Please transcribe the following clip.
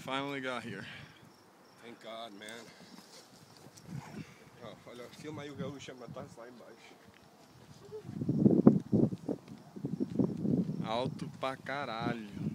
finally got here. Thank God, man. Ó, olha, filma aí o gaúcho matar lá embaixo. Alto pra caralho.